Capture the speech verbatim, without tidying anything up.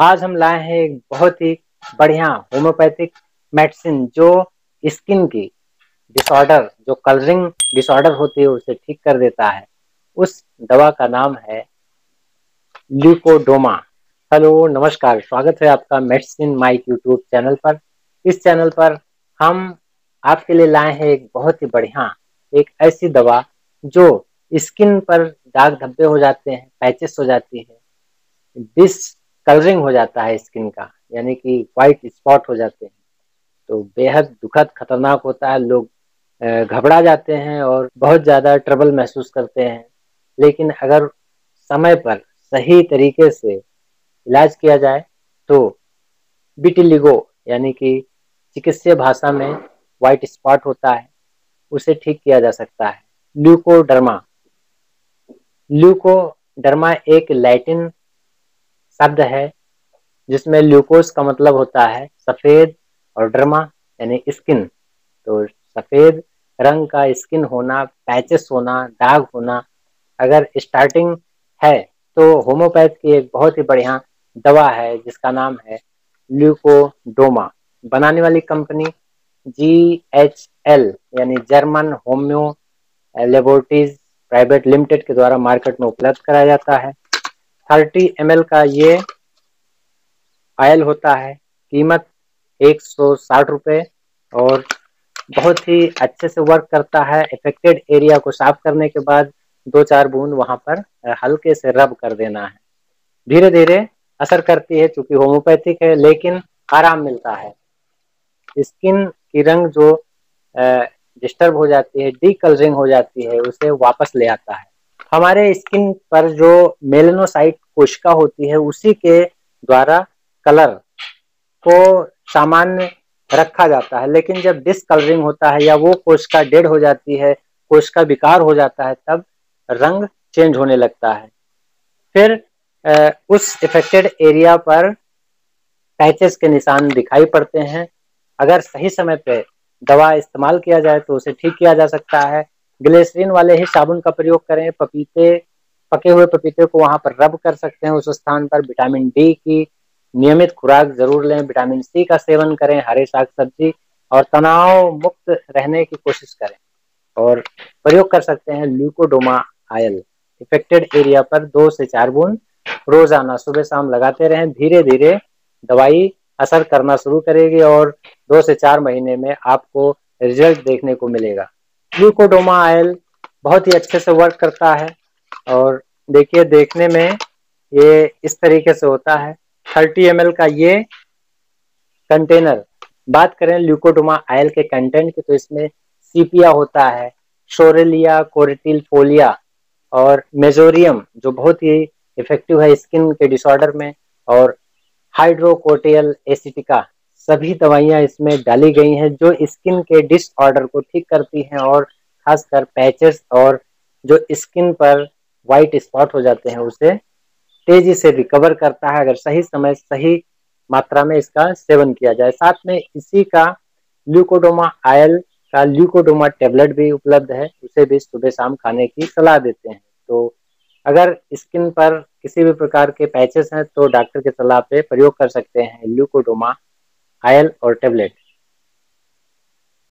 आज हम लाए हैं एक बहुत ही बढ़िया होम्योपैथिक मेडिसिन जो स्किन की डिसऑर्डर, जो कलरिंग डिसऑर्डर होती है उसे ठीक कर देता है। उस दवा का नाम है ल्यूकोडोमा। हेलो, नमस्कार, स्वागत है आपका मेडिसिन माइक यूट्यूब चैनल पर। इस चैनल पर हम आपके लिए लाए हैं एक बहुत ही बढ़िया एक ऐसी दवा जो स्किन पर दाग धब्बे हो जाते हैं, पैचेस हो जाती है, डिस कलरिंग हो जाता है स्किन का, यानी कि व्हाइट स्पॉट हो जाते हैं, तो बेहद दुखद खतरनाक होता है। लोग अ, घबरा जाते हैं और बहुत ज़्यादा ट्रबल महसूस करते हैं। लेकिन अगर समय पर सही तरीके से इलाज किया जाए तो विटिलिगो, यानी कि चिकित्सीय भाषा में व्हाइट स्पॉट होता है, उसे ठीक किया जा सकता है। ल्यूकोडर्मा ल्यूकोडर्मा एक लैटिन शब्द है जिसमें ल्यूकोस का मतलब होता है सफेद और डर्मा यानी स्किन। तो सफेद रंग का स्किन होना, पैचेस होना, दाग होना अगर स्टार्टिंग है तो होम्योपैथ की एक बहुत ही बढ़िया दवा है जिसका नाम है ल्यूकोडोमा। बनाने वाली कंपनी जी एच एल यानी German homoeo laboratories private limited के द्वारा मार्केट में उपलब्ध कराया जाता है। थर्टी एम एल का ये आयल होता है। कीमत एक सौ साठ रुपये और बहुत ही अच्छे से वर्क करता है। इफेक्टेड एरिया को साफ करने के बाद दो चार बूंद वहां पर हल्के से रब कर देना है। धीरे धीरे असर करती है, चूंकि होम्योपैथिक है, लेकिन आराम मिलता है। स्किन की रंग जो डिस्टर्ब हो जाती है, डीकलरिंग हो जाती है, उसे वापस ले आता है। हमारे स्किन पर जो मेलेनोसाइट कोशिका होती है उसी के द्वारा कलर को सामान्य रखा जाता है, लेकिन जब डिसकलरिंग होता है या वो कोशिका डेड हो जाती है, कोशिका विकार हो जाता है, तब रंग चेंज होने लगता है। फिर उस इफेक्टेड एरिया पर पैचेस के निशान दिखाई पड़ते हैं। अगर सही समय पे दवा इस्तेमाल किया जाए तो उसे ठीक किया जा सकता है। ग्लिसरीन वाले ही साबुन का प्रयोग करें। पपीते पके हुए पपीते को वहां पर रब कर सकते हैं उस स्थान पर। विटामिन डी की नियमित खुराक जरूर लें। विटामिन सी का सेवन करें। हरे साग सब्जी और तनाव मुक्त रहने की कोशिश करें और प्रयोग कर सकते हैं ल्यूकोडोमा आयल। इफेक्टेड एरिया पर दो से चार बूंद रोजाना सुबह शाम लगाते रहें। धीरे धीरे दवाई असर करना शुरू करेगी और दो से चार महीने में आपको रिजल्ट देखने को मिलेगा। ल्यूकोडोमा आयल बहुत ही अच्छे से वर्क करता है और देखिए, देखने में ये इस तरीके से होता है। थर्टी एम एल का ये कंटेनर। बात करें ल्यूकोडोमा आयल के कंटेंट की तो इसमें सीपिया होता है, शोरेलिया कोरेटिलफोलिया और मेजोरियम जो बहुत ही इफेक्टिव है स्किन के डिसऑर्डर में, और हाइड्रोकोटियल एसिटिका, सभी दवाइयां इसमें डाली गई हैं जो स्किन के डिसऑर्डर को ठीक करती हैं और खासकर पैचेस और जो स्किन पर व्हाइट स्पॉट हो जाते हैं उसे तेजी से रिकवर करता है, अगर सही समय सही मात्रा में इसका सेवन किया जाए। साथ में इसी का ल्यूकोडोमा आयल का ल्यूकोडोमा टेबलेट भी उपलब्ध है, उसे भी सुबह शाम खाने की सलाह देते हैं। तो अगर स्किन पर किसी भी प्रकार के पैचेस हैं तो डॉक्टर की सलाह पे प्रयोग कर सकते हैं ल्यूकोडोमा आयल और टेबलेट।